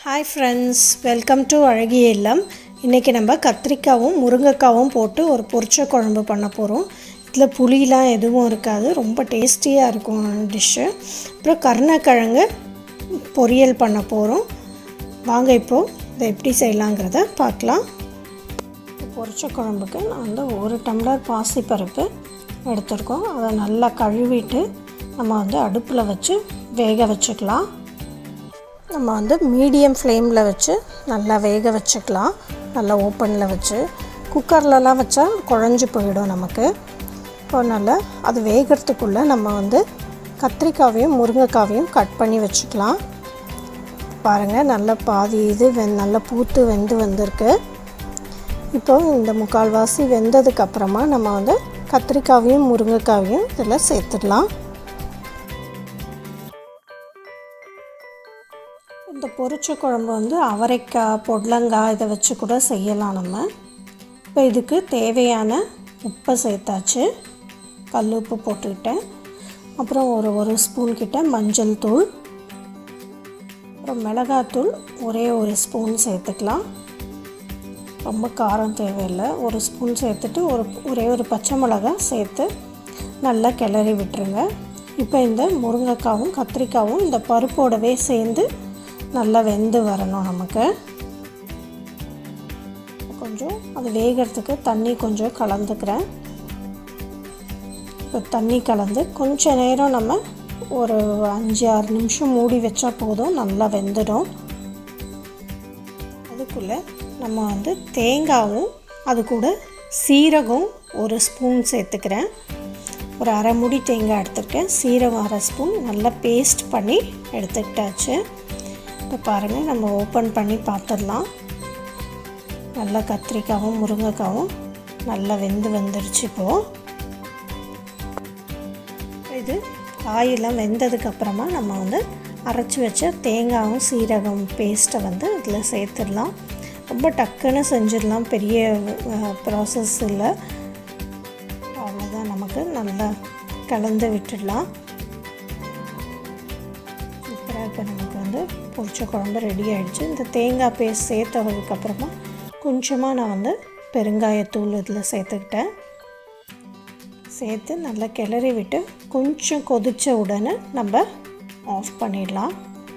Hi friends, welcome to அழகிய இல்லம். இன்றைக்கி நம்ம கத்திரிக்காவும் முருங்கைக்காவும் போட்டு ஒரு பொரிச்ச குழம்பு பண்ண போகிறோம். இதில் புளிலாம் எதுவும் இருக்காது, ரொம்ப டேஸ்டியாக இருக்கும் டிஷ்ஷு. அப்புறம் கருணக்கிழங்கு பொரியல் பண்ண போகிறோம். வாங்க இப்போது இதை எப்படி செய்யலாங்கிறத பார்க்கலாம். பொரிச்ச குழம்புக்கு நான் வந்து 1 டம்ளர் பாசிப்பருப்பு எடுத்துருக்கோம். அதை நல்லா கழுவிட்டு நம்ம வந்து அடுப்பில் வச்சு வேக வச்சுக்கலாம். நம்ம வந்து மீடியம் ஃப்ளேமில் வச்சு நல்லா வேக வச்சுக்கலாம். நல்லா ஓப்பனில் வச்சு, குக்கர்லலாம் வச்சா குழஞ்சி போயிடும் நமக்கு. இப்போ நல்லா அது வேகிறதுக்குள்ளே நம்ம வந்து கத்திரிக்காவையும் முருங்கைக்காவையும் கட் பண்ணி வச்சுக்கலாம். பாருங்கள், நல்லா பாதி இது நல்லா பூத்து வெந்து வந்திருக்கு. இப்போது இந்த முக்கால்வாசி வெந்ததுக்கப்புறமா நம்ம வந்து கத்திரிக்காவையும் முருங்கைக்காவையும் இதில் சேர்த்துடலாம். இந்த பொரிச்ச குழம்பு வந்து அவரைக்காய், பொடலங்காய் இதை வச்சு கூட செய்யலாம் நம்ம. இப்போ இதுக்கு தேவையான உப்பை சேர்த்தாச்சு, கல் உப்பு போட்டுக்கிட்டேன். அப்புறம் ஒரு ஸ்பூன் கிட்ட மஞ்சள் தூள், அப்புறம் மிளகாத்தூள் ஒரு ஸ்பூன் சேர்த்துக்கலாம். ரொம்ப காரம் தேவையில்லை. 1 ஸ்பூன் சேர்த்துட்டு ஒரு பச்சை மிளகாய் சேர்த்து நல்லா கிளறி விட்டுருங்க. இப்போ இந்த முருங்கைக்காவும் கத்திரிக்காவும் இந்த பருப்போடவே சேர்ந்து நல்லா வெந்து வரணும். நமக்கு கொஞ்சம் அது வேகிறதுக்கு தண்ணி கொஞ்சம் கலந்துக்கிறேன். இப்போ தண்ணி கலந்து கொஞ்ச நேரம் நம்ம ஒரு 5-6 நிமிஷம் மூடி வச்சா போதும், நல்லா வெந்துடும். அதுக்குள்ளே நம்ம வந்து தேங்காவும் அது கூட சீரகம் 1 ஸ்பூன் சேர்த்துக்கிறேன். ஒரு அரை மூடி தேங்காய் எடுத்துருக்கேன். சீரகம் 1/2 ஸ்பூன் நல்லா பேஸ்ட் பண்ணி எடுத்துக்கிட்டாச்சு. இப்போ பாருங்கள், நம்ம ஓப்பன் பண்ணி பார்த்துடலாம். நல்லா கத்திரிக்காவும் முருங்கைக்காவும் நல்லா வெந்து வந்துடுச்சு. இப்போது இது காயெல்லாம் வெந்ததுக்கப்புறமா நம்ம வந்து அரைச்சி வச்ச தேங்காயும் சீரகம் பேஸ்ட்டை வந்து இதில் சேர்த்துடலாம். ரொம்ப டக்குன்னு செஞ்சிடலாம், பெரிய ப்ராசஸ் இல்லை. அவ்வளோதான், நமக்கு நல்லா கலந்து விட்டுடலாம். சூப்பராக இப்போ நமக்கு வந்து பொரிச்ச குழம்பு ரெடி ஆகிடுச்சு. இந்த தேங்காய் பேஸ்ட் சேர்த்ததுக்கப்புறமா கொஞ்சமாக நான் வந்து பெருங்காயத்தூள் இதில் சேர்த்துக்கிட்டேன். சேர்த்து நல்லா கிளறி விட்டு கொஞ்சம் கொதித்த உடனே நம்ம ஆஃப் பண்ணிடலாம்.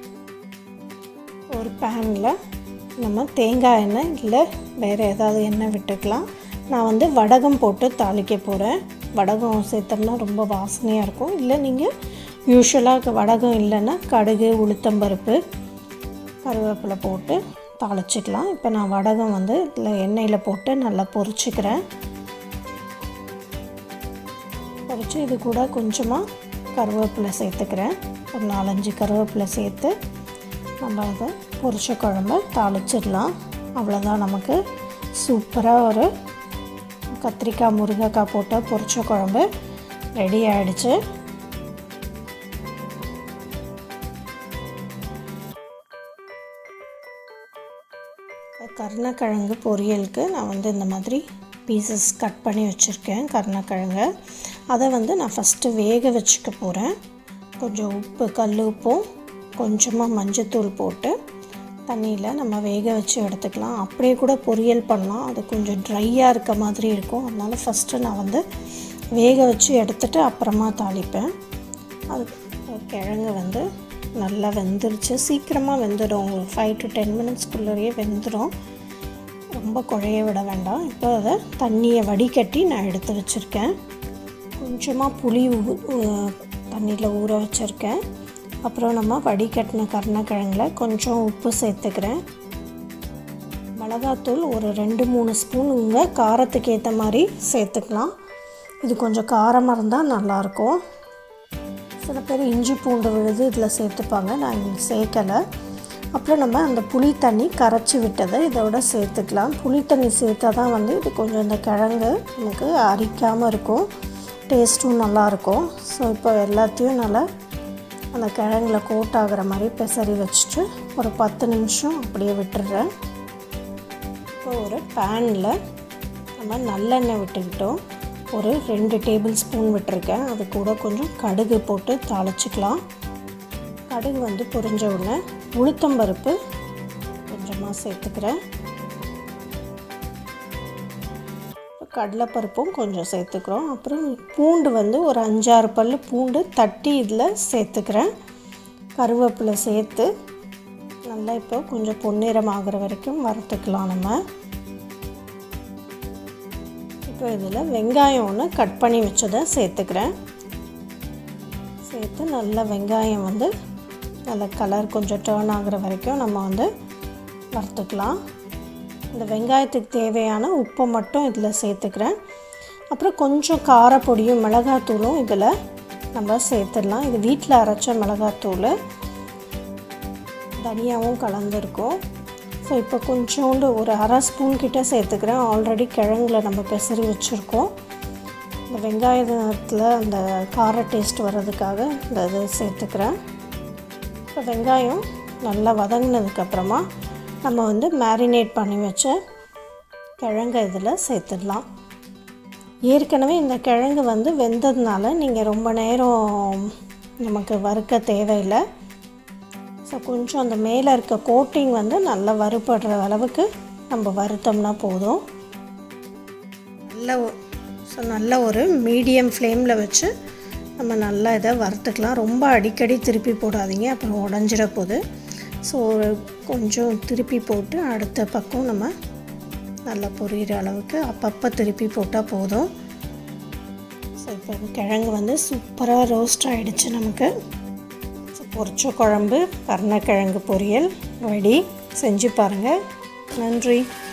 ஒரு பேனில் நம்ம தேங்காய் எண்ணெய் இல்லை வேறு ஏதாவது எண்ணெய் விட்டுக்கலாம். நான் வந்து வடகம் போட்டு தாளிக்க போகிறேன். வடகம் சேர்த்தோம்னா ரொம்ப வாசனையாக இருக்கும். இல்லை நீங்கள் யூஸ்வலாக வடகம் இல்லைன்னா கடுகு, உளுத்தம்பருப்பு, கருவேப்பிலை போட்டு தாளிச்சிக்கலாம். இப்போ நான் வடகம் வந்து இதில் எண்ணெயில் போட்டு நல்லா பொரிச்சிக்கிறேன். பொரித்து இது கூட கொஞ்சமாக கருவேப்பிலை சேர்த்துக்கிறேன். ஒரு 4-5 கருவேப்பிலை சேர்த்து நம்ம அதை பொரிச்ச குழம்பு தாளிச்சிடலாம். அவ்வளோதான், நமக்கு சூப்பராக ஒரு கத்திரிக்காய் முருங்கைக்காய் போட்ட பொரிச்ச குழம்பு ரெடி ஆகிடுச்சு. கருணக்கிழங்கு பொரியலுக்கு நான் வந்து இந்த மாதிரி பீசஸ் கட் பண்ணி வச்சுருக்கேன். கருணக்கிழங்கு அதை வந்து நான் ஃபஸ்ட்டு வேக வச்சுக்க போகிறேன். கொஞ்சம் உப்பு, கல் உப்பும் கொஞ்சமாக மஞ்சத்தூள் போட்டு தண்ணியில் நம்ம வேக வச்சு எடுத்துக்கலாம். அப்படியே கூட பொரியல் பண்ணலாம், அது கொஞ்சம் ட்ரையாக இருக்க மாதிரி இருக்கும். அதனால் ஃபஸ்ட்டு நான் வந்து வேக வச்சு எடுத்துகிட்டு அப்புறமா தாளிப்பேன். அது கிழங்கு வந்து நல்லா வெந்துருச்சு. சீக்கிரமாக வெந்துடும், ஒரு 5 to 10 மினிட்ஸ்க்குள்ளேயே வெந்துடும். ரொம்ப குழைய விட வேண்டாம். இப்போ அதை தண்ணியை வடிகட்டி நான் எடுத்து வச்சுருக்கேன். கொஞ்சமாக புளி தண்ணியில் ஊற வச்சுருக்கேன். அப்புறம் நம்ம வடிகட்டின கருணக்கிழங்குல கொஞ்சம் உப்பு சேர்த்துக்கிறேன். மிளகாத்தூள் ஒரு 2-3 ஸ்பூனுங்க, காரத்துக்கு ஏற்ற மாதிரி சேர்த்துக்கலாம். இது கொஞ்சம் காரமாக இருந்தால் நல்லாயிருக்கும். சில பேர் இஞ்சி பூண்டு விழுது இதில் சேர்த்துப்பாங்க, நான் இங்கே சேர்க்கலை. அப்புறம் நம்ம அந்த புளி தண்ணி கரைச்சி விட்டதை இதோட சேர்த்துக்கலாம். புளி தண்ணி சேர்த்தா தான் வந்து இது கொஞ்சம் இந்த கிழங்கு நமக்கு அரிக்காமல் இருக்கும், டேஸ்ட்டும் நல்லாயிருக்கும். ஸோ இப்போ எல்லாத்தையும் நல்லா அந்த கிழங்குல கோட் ஆகிற மாதிரி பெசரி வச்சுட்டு ஒரு 10 நிமிஷம் அப்படியே விட்டுடுறேன். இப்போ ஒரு பேனில் நம்ம நல்லெண்ணெய் விட்டுக்கிட்டோம். ஒரு 2 டேபிள் ஸ்பூன் விட்டுருக்கேன். அது கூட கொஞ்சம் கடுகு போட்டு தாளிச்சிக்கலாம். கடுகு வந்து பொரிஞ்ச உடனே உளுத்தம்பருப்பு கொஞ்சமாக சேர்த்துக்கிறேன். கடலைப்பருப்பும் கொஞ்சம் சேர்த்துக்கிறோம். அப்புறம் பூண்டு வந்து ஒரு 5-6 பல் பூண்டு தட்டி இதில் சேர்த்துக்கிறேன். கருவேப்பிலை சேர்த்து நல்லா இப்போ கொஞ்சம் பொன்னிறம் ஆகிற வரைக்கும் வறுத்துக்கலாம் நம்ம. இப்போ இதில் வெங்காயம் ஒன்று கட் பண்ணி வச்சதை சேர்த்துக்கிறேன். சேர்த்து நல்லா வெங்காயம் வந்து நல்ல கலர் கொஞ்சம் டர்ன் ஆகிற வரைக்கும் நம்ம வந்து வறுத்துக்கலாம். இந்த வெங்காயத்துக்கு தேவையான உப்பை மட்டும் இதில் சேர்த்துக்கிறேன். அப்புறம் கொஞ்சம் காரப்பொடியும் மிளகாத்தூளும் இதில் நம்ம சேர்த்துடலாம். இது வீட்டில் அரைச்ச மிளகாத்தூள், தனியாகவும் கலந்துருக்கும். ஸோ இப்போ கொஞ்சோண்டு ஒரு 1/2 ஸ்பூன் கிட்டே சேர்த்துக்கிறேன். ஆல்ரெடி கிழங்குல நம்ம பெசரி வச்சுருக்கோம். இந்த வெங்காயத்தில் அந்த கார டேஸ்ட் வர்றதுக்காக இந்த இது சேர்த்துக்கிறேன். இப்போ வெங்காயம் நல்லா வதங்கினதுக்கப்புறமா நம்ம வந்து மேரினேட் பண்ணி வச்ச கிழங்கு இதில் சேர்த்துடலாம். ஏற்கனவே இந்த கிழங்கு வந்து வெந்ததுனால நீங்கள் ரொம்ப நேரம் நமக்கு வறுக்க தேவையில்லை. ஸோ கொஞ்சம் அந்த மேலே இருக்க கோட்டிங் வந்து நல்லா வறுபடுற அளவுக்கு நம்ம வறுத்தோம்னா போதும். நல்ல ஒரு மீடியம் ஃப்ளேமில் வச்சு நம்ம நல்லா இதை வறுத்துக்கலாம். ரொம்ப அடிக்கடி திருப்பி போடாதீங்க, அப்புறம் உடஞ்சிட போகுது. ஸோ கொஞ்சம் திருப்பி போட்டு அடுத்த பக்கம் நம்ம நல்லா பொரியிற அளவுக்கு அப்பப்போ திருப்பி போட்டால் போதும். ஸோ இப்போ கிழங்கு வந்து சூப்பராக ரோஸ்ட் ஆகிடுச்சு நமக்கு. ஸோ பொரிச்ச குழம்பு கருணக்கிழங்கு பொரியல் ரெடி. செஞ்சு பாருங்கள். நன்றி.